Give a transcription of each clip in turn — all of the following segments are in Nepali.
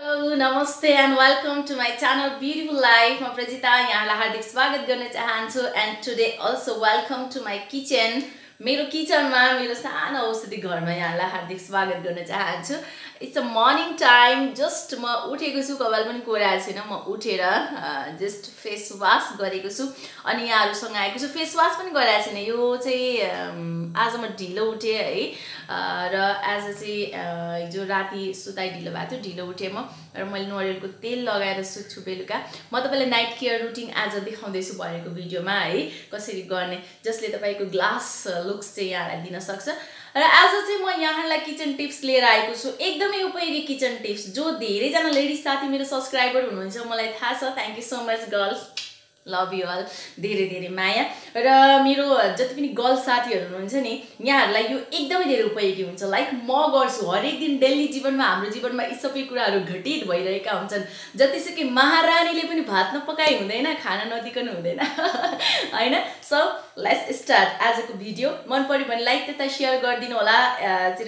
Hello, namaste and welcome to my channel Beautiful Life. म प्रजिता यहाँलाई हार्दिक स्वागत गर्न चाहन्छु and today also welcome to my kitchen. मेरो किचनमा मेरो सानो औषधि घरमा यहाँलाई हार्दिक स्वागत गर्न चाहन्छु. It's a morning time. Just म उठेको छु, कपाल पनि कोराएको छैन. म उठेर just फेस वाश गरेको छु अनि यहाँहरुसँग आएको छु. फेस वाश पनि गरेको छैन. यो चाहिँ आज म ढिलो उठे है र आज चाहिँ हिजो राति सुताइ ढिलो भएको थियो. ढिलो उठे म र मैले नरिवलको तेल लगाएर सुत्छु बेलुका. म तपाईलाई नाइट केयर रुटिन आज देखाउँदै छु भएको भिडियोमा है, कसरी गर्ने जसले तपाईको ग्लास लुक्स चाहिँ यहाँलाई दिन सक्छ. र आज चाहिँ म यहाँलाई किचन टिप्स लिएर आएको छु. एकदमै उपयोगी किचन टिप्स जो धेरै जना लेडिज साथी मेरो सब्स्क्राइबर हुनुहुन्छ, मलाई थाहा छ. Thank you so much girls, love you all, धेरै धेरै माया. र मेरो जति पनि गर्ल साथीहरु हुनुहुन्छ नि, यहाँहरुलाई यो एकदमै धेरै उपयोगी हुन्छ. लाइक म गर्छु हरेक दिन डेली जीवनमा, हाम्रो जीवनमा यी सबै कुराहरु घटित भइरहेका हुन्छन्. जतिसुकै महारानीले पनि भात नपकाइ हुँदैन, खाना नदिकन हुँदैन हैन. सो लेट्स स्टार्ट आजको भिडियो. मन पर्यो भने लाइक तथा शेयर गरिदिनु होला. र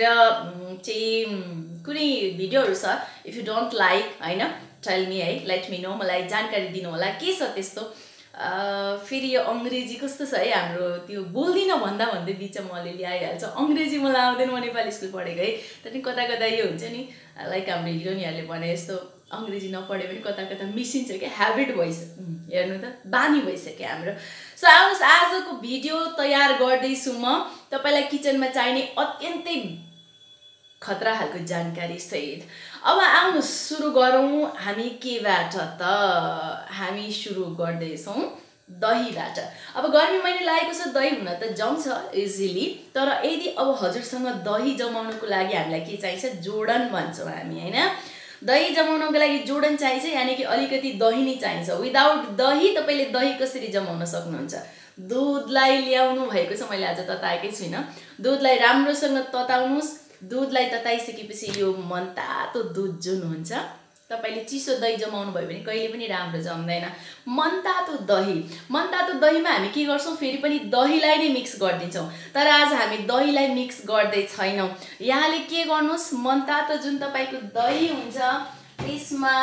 चाहिँ कुनै भिडियोहरु छ, इफ यु डोन्ट लाइक हैन, टेल मी है, लेट मी नो, मलाई जानकारी दिनु होला के छ त्यस्तो. फेरि यो अंग्रेजी कस्तो छ है हाम्रो, त्यो बोल्दिन भन्दा भन्दै बिचमा अलिअलि आइहाल्छ. अंग्रेजी मलाई आउँदैन, म नेपाली स्कुल पढेको है. तर कता कता यो हुन्छ नि, लाइक हाम्रो हिरोनीहरुले भने जस्तो अंग्रेजी नपढे पनि कता कता मिसिन्छ के, ह्याबिट भइस, हेर्नु त बानी भइसक्यो हाम्रो. सो आउनुस्, आजको भिडियो तयार गर्दै छु म तपाईलाई किचनमा चाहिने अत्यन्तै खतरा हालको जानकारी सहित. अब आउनुस् सुरु गरौँ हामी केबाट त. हामी सुरु गर्दै छौं दहीबाट. अब गर्मी महिना लागेको छ, दही हुन त जम्छ इजिली. तर यदि अब हजुरसँग दही जमाउनको लागि हामीलाई के चाहिन्छ, जोडन भन्छौं हामी हैन. दही जमाउनको लागि जोडन चाहिन्छ, यानी कि अलिकति दही नै चाहिन्छ. विदाउट दही तपाईले दही कसरी जमाउन सक्नुहुन्छ? दूधलाई ल्याउनु भएको छ, मैले आज तताएकै छैन. दूधलाई राम्रोसँग तताउनुस्. दूधलाई तताइसकेपछि यो मनतातो दूध जुन हुन्छ, तपाईले चिसो दही जमाउनु भयो भने कहिले पनि राम्रो जम्दैन. मनतातो दहीमा हामी के गर्छौं, फेरि पनि दहीलाई नै मिक्स गर्दिन्छौं. तर आज हामी दहीलाई मिक्स गर्दै छैनौं. यहाँले के गर्नुस्, मनतातो जुन तपाईको दही हुन्छ त्यसमा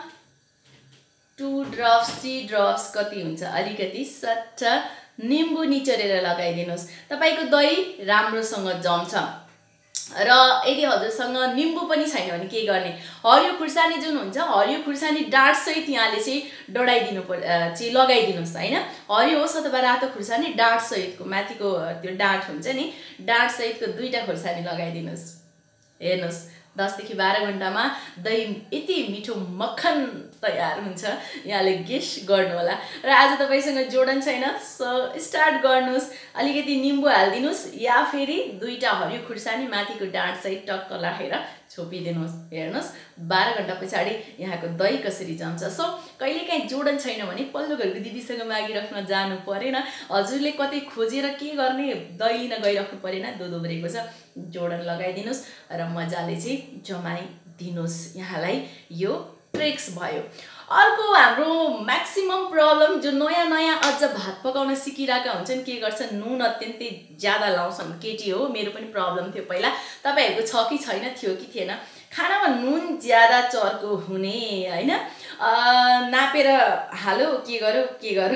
2 ड्रप्स 3 ड्रप्स कति हुन्छ, अलिकति सट्ट निम्बु निचोरेर लगाइदिनुस्. तपाईको दही राम्रोसँग जम्छ. र यदि हजुरसँग निम्बु पनि छैन भने के गर्ने, हरियो खुर्सानी जुन हुन्छ, हरियो खुर्सानी डाँठ सहित यहाँले चाहिँ डढाइदिनु चाहिँ लगाइदिनुस् हैन. हरियो होस् अथवा रातो खुर्सानी डाँठ सहितको, माथिको त्यो डाँठ हुन्छ नि, डाँठ सहितको 2टा खुर्सानी लगाइदिनुस्. हेर्नुस् 10 देखि 12 घण्टामा दही यति मिठो मक्खन तयार हुन्छ, यहाँले गेस गर्नु होला. र आज तपाईसँग जोडन छैन, सो स्टार्ट गर्नुस्. अलिकति निम्बु हाल्दिनुस् या फेरि 2टा हरियो खुर्सानी माथिको डाँठ सहित टक्क लाखेर छोपिदिनुस्. हेर्नुस् 12 घण्टा पछाडी यहाँको दही कसरी जम्छ. सो कहिलेकाहीँ जोडन छैन भने पल्लो घरको दिदीसँग मागिराख्न जानु परेन. हजुरले कतै खोजेर के गर्ने, दही लिन गइराख्नु परेन. दुध उब्रेको छ, जोडन लगाइदिनुस् र मजाले चाहिँ जमाइदिनुस्. यहाँलाई यो ट्रिक्स भयो. अर्को हाम्रो म्याक्सिमम प्रब्लम, जो नयाँ नयाँ अझ भात पकाउन सिकिरहेका हुन्छन्, के गर्छन्, नुन अत्यन्तै ज्यादा लाउँछन्. केटी हो, मेरो पनि प्रब्लम थियो पहिला. तपाईहरुको छ कि छैन, थियो कि थिएन, खानामा नुन ज्यादा चर्को हुने हैन. नापेर हाल्यो, के गर्यो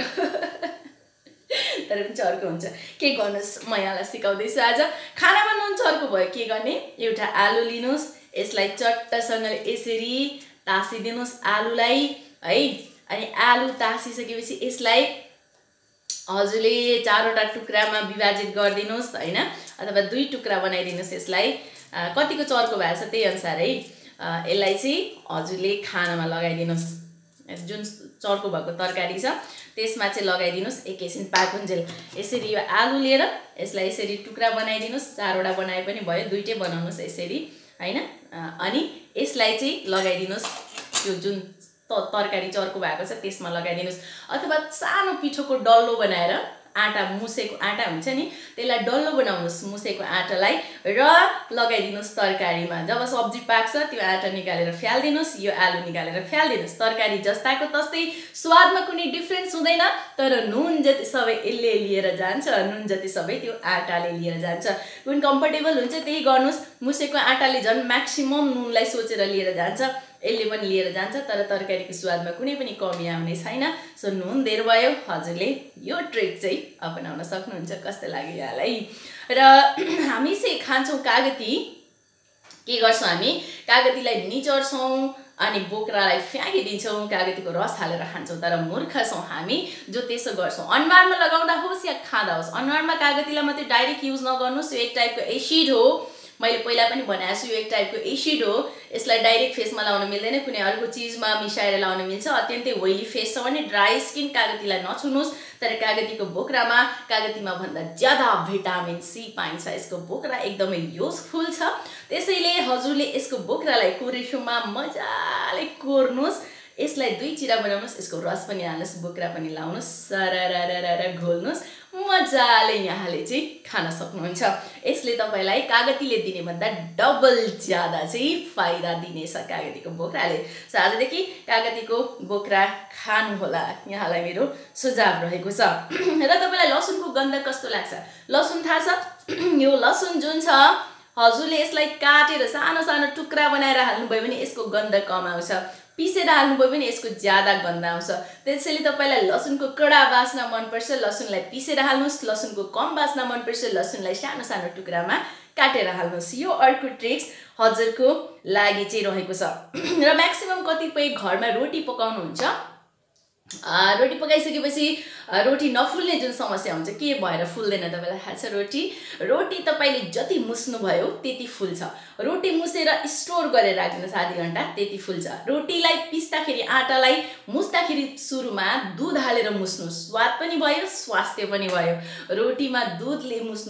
तर पनि चर्को हुन्छ. के गर्नुस्, म यहाँलाई सिकाउँदै छु आज. खानामा नुन चर्को भयो के गर्ने, एउटा आलु लिनुस्. यसलाई चट्टसँगले यसरी तासिदिनुस् आलुलाई है. अनि आलु तासिसकेपछि यसलाई हजुरले 4वटा टुक्रामा विभाजित गरिदिनुस् हैन, अथवा 2 टुक्रा बनाइदिनुस्. यसलाई कतिको चर्को भएको छ त्यही अनुसार है. यसलाई चाहिँ हजुरले खानामा लगाइदिनुस्. जुन चर्को भएको तरकारी छ त्यसमा चाहिँ लगाइदिनुस्. एकैछिन पाकुन्जेल यसरी यो आलु लिएर यसलाई यसरी टुक्रा बनाइदिनुस्. 4वटा बनाए पनि भयो, 2टै बनाउनुस् यसरी हैन. अनि यसलाई चाहिँ लगाइदिनुस्. त्यो जुन तरकारी चर्को भएको छ त्यसमा लगाइदिनुस्. अथवा सानो पिठोको डल्लो बनाएर, आटा मुसेको आटा हुन्छ नि, त्यसलाई डल्लो बनाउनुस् मुसेको आटालाई र लगाइदिनुस् तरकारीमा. जब सब्जी पाक्छ त्यो आटा निकालेर फ्याल्दिनुस्, यो आलु निकालेर फ्याल्दिनुस्. तरकारी जस्ताको तस्तै, स्वादमा कुनै डिफरेन्स हुँदैन. तर नुन जति सबै यसले लिएर जान्छ, नुन जति सबै त्यो आटाले लिएर जान्छ. कुन कम्फर्टेबल हुन्छ त्यही गर्नुस्. मुसेको आटाले झन् म्याक्सिमम नुनलाई सोचेर लिएर जान्छ. यसले पनि लिएर जान्छ तर तरकारीको स्वादमा कुनै पनि कमी आउने छैन सो नुन धेर भयो हजुरले यो ट्रिक चाहिँ अपनाउन सक्नुहुन्छ कस्तो लाग्यो यहाँलाई र हामी चाहिँ खान्छौं कागती के गर्छौं हामी कागतीलाई निचोर्छौं अनि बोक्रालाई फ्याँकिदिन्छौं कागतीको रस हालेर खान्छौं तर मूर्ख छौं हामी जो त्यसो गर्छौं अनुहारमा लगाउँदा होस् या खाँदा होस् अनुहारमा कागतीलाई मात्रै डाइरेक्ट युज नगर्नुस् यो एक टाइपको एसिड हो मैले पहिला पनि भनेको छु यो एक टाइपको एसिड हो यसलाई डाइरेक्ट फेसमा लाउन मिल्दैन कुनै अर्को चीजमा मिसाएर लाउन मिल्छ अत्यन्तै ओइली फेस छ भने ड्राई स्किन कागतीलाई नछुनुस् तर कागतीको बोक्रामा कागतीमा भन्दा ज्यादा भिटामिन सी पाइन्छ यसको बोक्रा एकदमै युजफुल छ त्यसैले हजुरले यसको बोक्रालाई कोरेसोमा मजाले कोर्नुस् यसलाई दुई चिरा बनाउनुस् यसको रस पनि हाल्नुस् बोक्रा पनि लाउनुस् सररररर घोल्नुस् मजाले यहाँले चाहिँ खान सक्नुहुन्छ यसले तपाईलाई कागतीले दिने भन्दा डबल ज्यादा चाहिँ फाइदा दिनेछ कागतीको बोक्राले सो आजदेखि कागतीको बोक्रा खानु होला यहाँलाई मेरो सुझाव रहेको छ र तपाईलाई लसुनको गन्ध कस्तो लाग्छ लसुन थाहा छ यो लसुन जुन छ हजुरले यसलाई काटेर सानो सानो टुक्रा बनाएर हाल्नुभयो भने यसको गन्ध कम आउँछ पिसेर हाल्नुभयो भने यसको ज्यादा गन्ध आउँछ त्यसैले तपाईलाई लसुनको कडा वासना मन पर्छ लसुनलाई पिसेर हाल्नुस् लसुनको कम वासना मन पर्छ लसुनलाई सानो सानो टुक्रामा काटेर हाल्नुस् यो अर्को ट्रिक्स हजुरको लागि चाहिँ रहेको छ र म्याक्सिमम कतिपय घरमा रोटी पकाउनुहुन्छ रोटी पकाइसकेपछि रोटी नफुल्ने जुन समस्या हुन्छ के भएर फुल्दैन तपाईलाई थाहा छ रोटी तपाईले जति मुस्नु भयो त्यति फुल्छ रोटी मुसेर स्टोर गरेर राख्दिनुस् आधी घण्टा त्यति फुल्छ रोटीलाई पिस्दाखेरि आटालाई मुस्दाखेरि सुरुमा दूध हालेर मुस्नु स्वाद पनि भयो स्वास्थ्य पनि भयो रोटीमा दूधले मुस्नु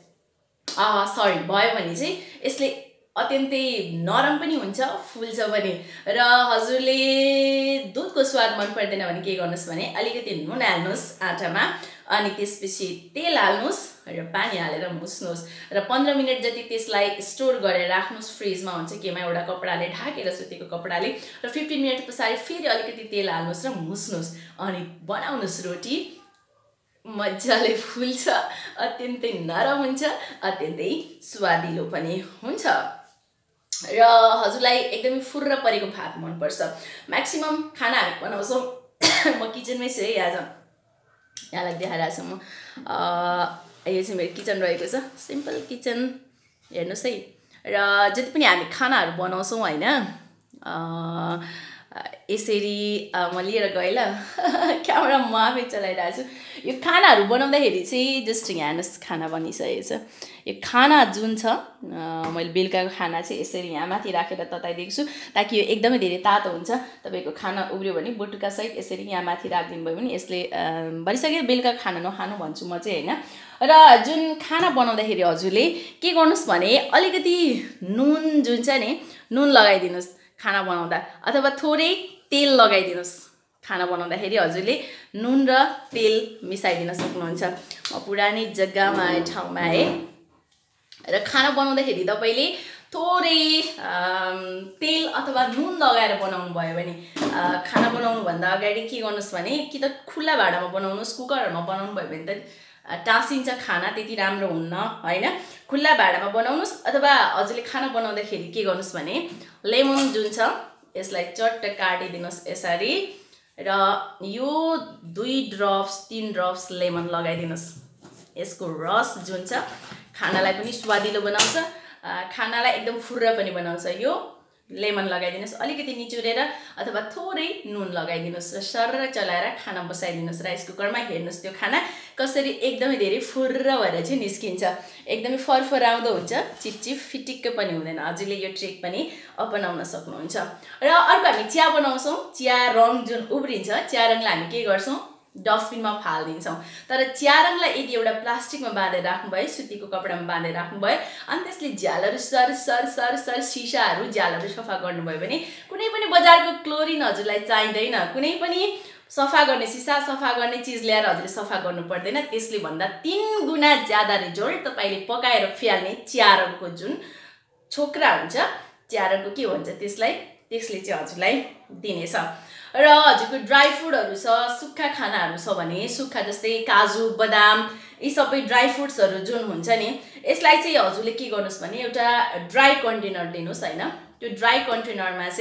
भयो भने चाहिँ यसले अत्यन्तै नरम पनि हुन्छ फुल्छ पनि र हजुरले दूधको स्वाद मन पर्दैन भने के गर्नुस् भने अलिकति नुन हाल्नुस् आटामा अनि त्यसपछि तेल हाल्नुस् र पानी हालेर मुस्नुस् र 15 मिनेट जति त्यसलाई स्टोर गरेर राख्नुस् फ्रिजमा हुन्छ केमा एउटा कपडाले ढाकेर सुतेको कपडाले र 15 मिनेट पछाडी फेरि अलिकति तेल हाल्नुस् र मुस्नुस् अनि बनाउनुस् रोटी मजाले फुल्छ अत्यन्तै नरम हुन्छ अत्यन्तै स्वादिलो पनि हुन्छ र हजुरलाई एकदमै फुर्र परेको भात मन पर्छ म्याक्सिमम खाना हामी बनाउँछौं म किचनमै छु है आज यहाँलाई देखाइरहेको छु म यो चाहिँ मेरो किचन रहेको छ सिम्पल किचन हेर्नुस् है र जति पनि हामी खानाहरू बनाउँछौं हैन यसरी म लिएर गए ल क्यामेरा म आफै चलाइरहेको छु यो खानाहरू बनाउँदाखेरि चाहिँ जस्ट हेर्नुस् खाना बनिसकेको छ यो खाना जुन छ मैले बेलुकाको खाना चाहिँ यसरी यहाँ माथि राखेर तताइदिएको छु ताकि यो एकदमै धेरै तातो हुन्छ तपाईको खाना उब्रियो भने बटुका सहित यसरी यहाँ माथि राख्दिनु भयो भने यसले भनिसक्यो बेलुका खाना नखानु भन्छु म चाहिँ हैन र जुन खाना बनाउँदाखेरि हजुरले के गर्नुस् भने अलिकति नुन जुन छ नि नुन लगाइदिनुस् खाना बनाउँदा अथवा थोरै तेल लगाइदिनुस् खाना बनाउँदाखेरि हजुरले नुन र तेल मिसाइदिन सक्नुहुन्छ म पुरानी जग्गामा आए ठाउँमा आए र खाना बनाउँदाखेरि तपाईले थोरै तेल अथवा नुन लगाएर बनाउनु भयो भने खाना बनाउनु भन्दा अगाडि के गर्नुस् भने कि त खुल्ला भाँडामा बनाउनुस् कुकरमा बनाउनु भयो भने त टासिन्छ खाना त्यति राम्रो हुन्न हैन खुल्ला भाँडामा बनाउनुस् अथवा हजुरले खाना बनाउँदाखेरि के गर्नुस् भने लेमन जुन छ यसलाई चट्ट काटिदिनुस् यसरी र यो 2 ड्रप्स 3 ड्रप्स लेमन लगाइदिनुस् यसको रस जुन छ खानालाई पनि स्वादिलो बनाउँछ खानालाई एकदम फुर्र पनि बनाउँछ यो लेमन लगाइदिनुस् अलिकति निचुरेर अथवा थोरै नुन लगाइदिनुस् र सरर चलाएर खाना बसाइदिनुस् राइस कुकरमा हेर्नुस् त्यो खाना कसरी एकदमै धेरै फुर्र भएर चाहिँ निस्किन्छ एकदमै फरफराउँदो हुन्छ चिपचिप फिटिक्क पनि हुँदैन हजुरले यो ट्रिक पनि अपनाउन सक्नुहुन्छ र अर्को हामी चिया बनाउँछौं चिया रङ जुन उब्रिन्छ चिया रङलाई हामी के गर्छौं डस्टबिनमा फाल्दिन्छौं तर चिया रङलाई यदि एउटा प्लास्टिकमा बाँधेर राख्नु भयो सुतीको कपडामा बाँधेर राख्नु भयो अनि त्यसले झ्यालहरु सर सिसाहरु झ्यालहरु सफा गर्नु भयो भने कुनै पनि बजारको क्लोरिन हजुरलाई चाहिँदैन कुनै पनि सफा गर्ने सिसा सफा गर्ने चीज ल्याएर हजुरले सफा गर्नु पर्दैन त्यसले भन्दा 3 गुना ज्यादा रिजल्ट तपाईले पकाएर फ्याल्ने चिया रङको जुन छोक्रा हुन्छ चिया रङको के भन्छ त्यसले चाहिँ हजुरलाई दिनेछ र हजुरको ड्राई फुडहरु छ सुक्खा खानाहरु छ भने सुक्खा जस्तै काजु बदाम यी सबै ड्राई फ्रुट्सहरु जुन हुन्छ नि यसलाई चाहिँ हजुरले के गर्नुस् भने एउटा ड्राई कन्टेनर लिनुस् हैन त्यो ड्राई कन्टेनरमा चाहिँ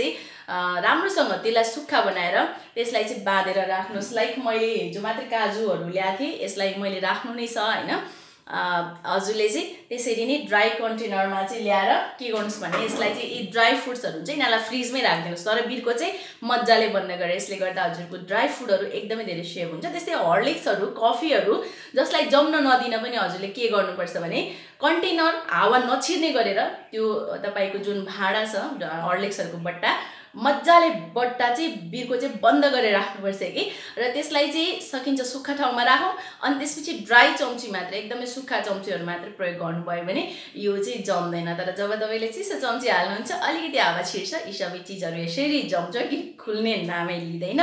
राम्रोसँग त्यसलाई सुक्खा बनाएर त्यसलाई चाहिँ बाँधेर राख्नुहोस्। लाइक मैले हिजो मात्रै काजुहरू ल्याएको थिएँ, यसलाई मैले राख्नु नै छ हैन। हजुरले चाहिँ त्यसरी नै ड्राई कन्टेनरमा चाहिँ ल्याएर के गर्नुस् भने यसलाई चाहिँ यी ड्राई फ्रुट्सहरू हुन्छ यिनीहरूलाई फ्रिजमै राखिदिनुहोस्। तर बिर्को चाहिँ मजाले बन्द गरेर, यसले गर्दा हजुरको ड्राई फ्रुटहरू एकदमै धेरै सेभ हुन्छ। त्यस्तै हर्लिक्सहरू कफीहरू जसलाई जम्न नदिन पनि हजुरले के गर्नुपर्छ भने कन्टेनर हावा नछिर्ने गरेर त्यो तपाईको जुन भाँडा छ हर्लिक्सहरूको बट्टा मजाले बट्टा चाहिँ बिर्को चाहिँ बन्द गरेर राख्नुपर्छ कि, र त्यसलाई चाहिँ सकिन्छ सुक्खा ठाउँमा राखौँ। अनि त्यसपछि ड्राई चम्ची मात्र, एकदमै सुक्खा चम्चीहरू मात्र प्रयोग गर्नुभयो भने यो चाहिँ जम्दैन। तर जब तपाईँले चिसो चम्ची हाल्नुहुन्छ अलिकति हावा छिर्छ, यी सबै चिजहरू यसरी जम्छ कि खुल्ने नामै लिँदैन।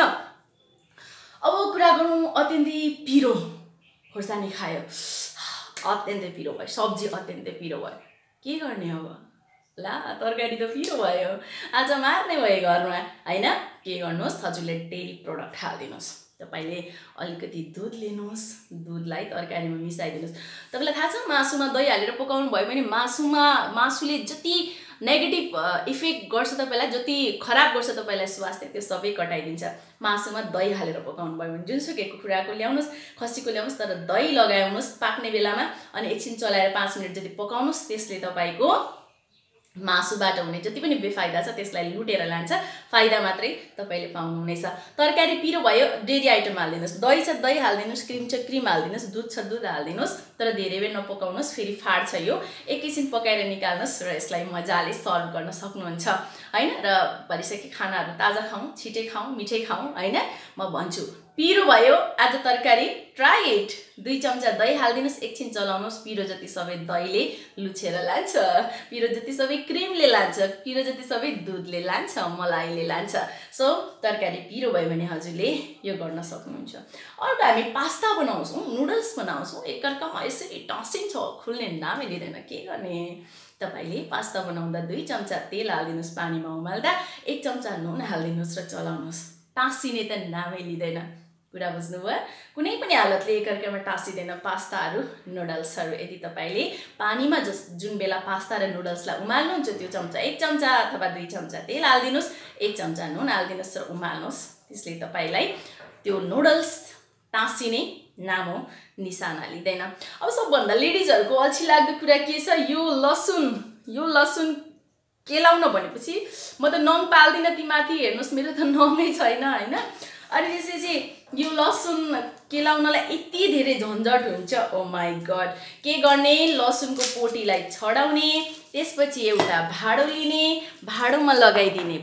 अब कुरा गरौँ अत्यन्तै पिरो खोर्सानी खायो, अत्यन्तै पिरो भयो, सब्जी अत्यन्तै पिरो भयो, के गर्ने अब? ला तरकारी त पिरो भयो, आज मार्ने भयो घरमा हैन। के गर्नुहोस्, हजुरले डेरी प्रोडक्ट हालिदिनुहोस्। तपाईले अलिकति दुध लिनुहोस्, दुधलाई तरकारीमा मिसाइदिनुहोस्। तपाईलाई थाहा छ मासुमा दही हालेर पकाउनु भयो भने मासुले जति नेगेटिभ इफेक्ट गर्छ तपाईलाई, जति खराब गर्छ तपाईलाई स्वास्थ्य, त्यो सबै कटाइदिन्छ। मासुमा दही हालेर पकाउनु भयो भने जुनसुकै कुखुराको ल्याउनुहोस्, खसीको ल्याउनुहोस्, तर दही लगाउनुहोस् पाक्ने बेलामा, अनि एकछिन चलाएर 5 मिनट जति पकाउनुहोस्। त्यसले तपाईको मासुबाट हुने जति पनि बेफाइदा छ त्यसलाई लुटेर लान्छ, फाइदा मात्रै तपाईले पाउनुहुनेछ। तरकारी पिरो भयो, डेरी आइटम हालिदिनुहोस्, दही छ दही हालिदिनुहोस्, क्रिम छ क्रिम हालिदिनुहोस्, दुध छ दुध हालिदिनुहोस्, तर धेरै बेर नपकाउनुहोस्, फेरि फाट्छ यो। एकैछिन पकाएर निकाल्नुहोस् र यसलाई मजाले सर्भ गर्न सक्नुहुन्छ हैन। र भरिसके खानाहरू ताजा खाउँ, छिटै खाउँ, मिठै खाउँ हैन। म भन्छु पिरो भयो आज तरकारी, ट्राई इट। 2 चम्चा दही हालिदिनुहोस्, एकछिन चलाउनुहोस्, पिरो जति सबै दहीले लुछेर लान्छ, पिरो जति सबै क्रिमले लान्छ, पिरो जति सबै दुधले लान्छ, मलाईले लान्छ। सो तरकारी पिरो भयो भने हजुरले यो गर्न सक्नुहुन्छ। अर्को हामी पास्ता बनाउँछौँ, नुडल्स बनाउँछौँ, एकअर्कामा यसरी टाँसिन्छ, खुल्ने नामै लिँदैन, के गर्ने? तपाईले पास्ता बनाउँदा 2 चम्चा तेल हालिदिनुहोस्, पानीमा उमाल्दा 1 चम्चा नुन हालिदिनुहोस् र चलाउनुहोस्। टाँसिने त नामै लिँदैन, कुरा बुझ्नुभयो? कुनै पनि हालतले एकअर्कामा टाँसिँदैन पास्ताहरू नुडल्सहरू। यदि तपाईले पानीमा जुन बेला पास्ता र नुडल्सलाई उमाल्नुहुन्छ त्यो चम्चा 1 चम्चा अथवा 2 चम्चा तेल हालिदिनुहोस्, 1 चम्चा नुन हालिदिनुहोस् र उमाल्नुहोस्। त्यसले तपाईलाई त्यो नुडल्स टाँसिने नाम हो, निशाना लिँदैन। अब सबभन्दा लेडिजहरूको अल्छी लाग्दो कुरा के छ? यो लसुन केलाउन भनेपछि म त नङ पाल्दिनँ ती माथि, हेर्नुहोस् मेरो त नङै छैन हैन। अनि त्यसपछि यो लसुन केलाउनलाई यति धेरै झन्झट हुन्छ, ओ माई गड। के गर्ने? लसुनको पोटीलाई छडाउने, त्यसपछि एउटा भाँडो लिने, भाँडोमा लगाइदिने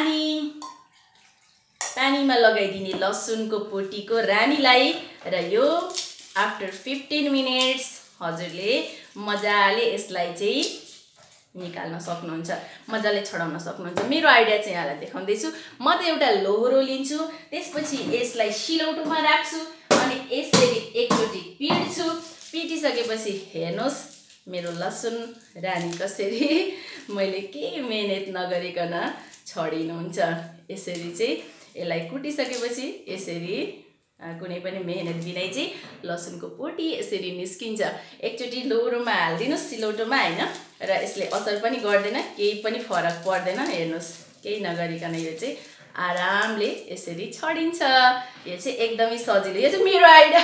पानीमा लगाइदिने लसुनको पोटीको रानीलाई, र यो आफ्टर 15 मिनट्स हजुरले मजाले यसलाई चाहिँ निकाल्न सक्नुहुन्छ, मजाले छडाउन सक्नुहुन्छ। मेरो आइडिया चाहिँ यहाँलाई देखाउँदैछु। म त एउटा लोहोरो लिन्छु, त्यसपछि यसलाई सिलौटोमा राख्छु अनि यसरी एकचोटि पिट्छु। पिटिसकेपछि हेर्नुहोस् मेरो लसुन रानी कसरी मैले केही मेहनत नगरिकन छडिनुहुन्छ। यसरी चाहिँ यसलाई कुटिसकेपछि यसरी कुनै पनि मेहनत बिनै चाहिँ लसुनको पोटी यसरी निस्किन्छ। एकचोटि लोहोरोमा हालिदिनुहोस् सिलौटोमा हैन, र यसले असर पनि गर्दैन, केही पनि फरक पर्दैन। हेर्नुहोस् केही नगरिकन यो चाहिँ आरामले यसरी छडिन्छ। यो चाहिँ एकदमै सजिलो, यो चाहिँ मेरो आइडिया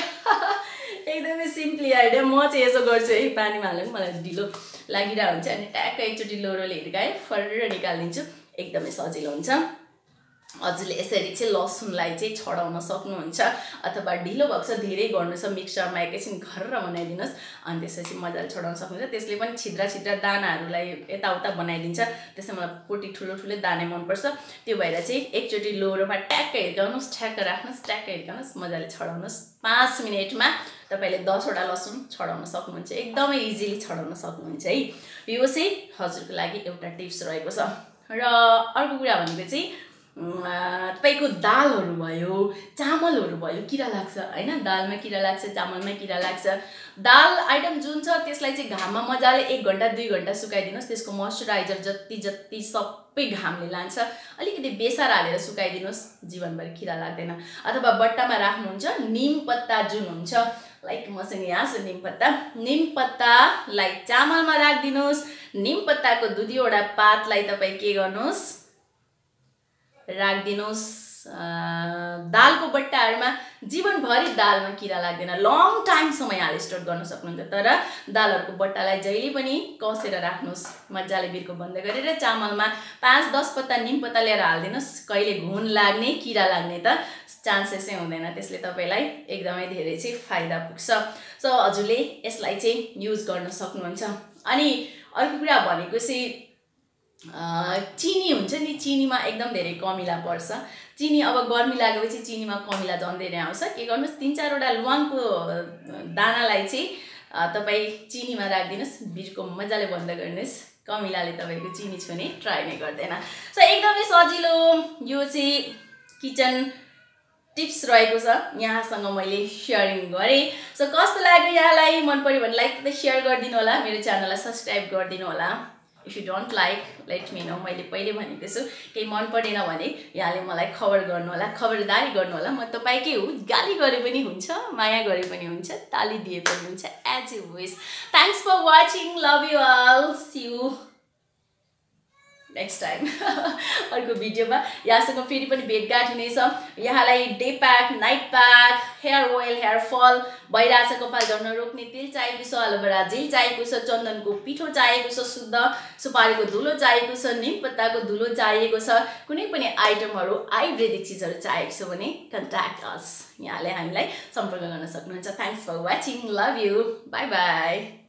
एकदमै सिम्पली आइडिया। म चाहिँ यसो गर्छु है, पानीमा हालेर मलाई ढिलो लागिरहेको हुन्छ अनि ट्याक्क एकचोटि लोहोरोले हिर्काए फरेर निकालिदिन्छु, एकदमै सजिलो हुन्छ। हजुरले यसरी चाहिँ लसुनलाई चाहिँ छडाउन सक्नुहुन्छ, अथवा ढिलो भएको छ धेरै गर्नु छ मिक्सरमा एकैछिन घर्र बनाइदिनुहोस् अनि त्यसपछि मजाले छडाउन सक्नुहुन्छ। त्यसले पनि छिद्रा दानाहरूलाई यताउता बनाइदिन्छ। त्यसै मलाई पोटी ठुलो दाने मनपर्छ, त्यो भएर चाहिँ एकचोटि लोहोरोमा ट्याक्क हिर्काउनुहोस्, ठ्याक्क राख्नुहोस्, ट्याक्क हिर्काउनुहोस्, मजाले छडाउनुहोस्। 5 मिनटमा तपाईले 10 वटा लसुन छडाउन सक्नुहुन्छ, एकदमै इजिली छडाउन सक्नुहुन्छ है। यो चाहिँ हजुरको लागि एउटा टिप्स रहेको छ। र अर्को कुरा भनेको चाहिँ तपाईको दालहरू भयो, चामलहरू भयो, किरा लाग्छ हैन। दालमा किरा लाग्छ, चामलमा किरा लाग्छ। दाल आइटम जुन छ त्यसलाई चाहिँ घाममा मजाले 1 घण्टा 2 घण्टा सुकाइदिनुहोस्। त्यसको मोइस्चराइजर जति सबै घामले लान्छ। अलिकति बेसार हालेर सुकाइदिनुहोस्, जीवनभरि किरा लाग्दैन। अथवा बट्टामा राख्नुहुन्छ, नीम पत्ता जुन हुन्छ, लाइक मसँग यहाँ छ नीम पत्तालाई चामलमा राखिदिनुहोस्। नीम पत्ताको 2-2 वटा पातलाई तपाई के गर्नुहोस्, राखिदिनुस्। दालको बट्टाहरुमा जीवनभरि दालमा किरा लाग्दैन, लङ टाइमसम्म यहाँले स्टोर गर्न सक्नुहुन्छ। तर दालहरुको बट्टालाई जहिले पनि कसेर राख्नुस्, मजाले बिर्को बन्द गरेर चामलमा 5-10 पत्ता निम पत्ता ल्याएर हाल्दिनुस्। कहिले घुन लाग्ने किरा लाग्ने त चान्सेसै हुँदैन, त्यसले तपाईलाई एकदमै धेरै चाहिँ फाइदा पुग्छ। सो हजुरले यसलाई चाहिँ युज गर्न सक्नुहुन्छ। अनि अर्को कुरा भनेको चाहिँ चिनी हुन्छ नि, चिनीमा एकदम धेरै कमिला पर्छ। चिनी अब गर्मी लागेपछि चिनीमा कमिला झन् धेरै आउँछ। के गर्नुस्, 3-4 वटा ल्वाङको दानालाई चाहिँ तपाई चिनीमा राखिदिनुस्, बिर्को मजाले बन्द गर्नुस्। कमिलाले तपाईको चिनी छुने ट्राई नै गर्दैन। सो एकदमै सजिलो यो चाहिँ किचन टिप्स रहेको छ, यहाँसँग मैले शेयरिङ गरे। सो कस्तो लाग्यो, यहाँलाई मन पर्यो भने लाइक र शेयर गरिदिनु होला, मेरो च्यानललाई सब्स्क्राइब गरिदिनु होला। If you don't like let me know. मैले पहिले भनेको छु, केही मन परेन भने यहाँले मलाई खबर गर्नु होला, खबरदारी गर्नु होला। म तपाईकै हो, गाली गरे पनि हुन्छ, माया गरे पनि हुन्छ, ताली दिए पनि हुन्छ, as you wish. Thanks for watching, love you all, see you next time अर्को भिडियोमा। यहाँसँग फेरि पनि भेटघाट हुनेछ। यहाँलाई day pack, night pack, hair oil, hair fall भइरहेछ, कपाल झर्न रोक्ने तेल चाहिएको छ, एलोभेरा जेल चाहिएको छ, चन्दनको पिठो चाहिएको छ, शुद्ध सुपारीको धुलो चाहिएको छ, निम पत्ताको धुलो चाहिएको छ, कुनै पनि आइटमहरू आयुर्वेदिक चिजहरू चाहिएको छ भने कन्ट्याक्ट अस, यहाँले हामीलाई सम्पर्क गर्न सक्नुहुन्छ। Thanks for watching, love you, bye by.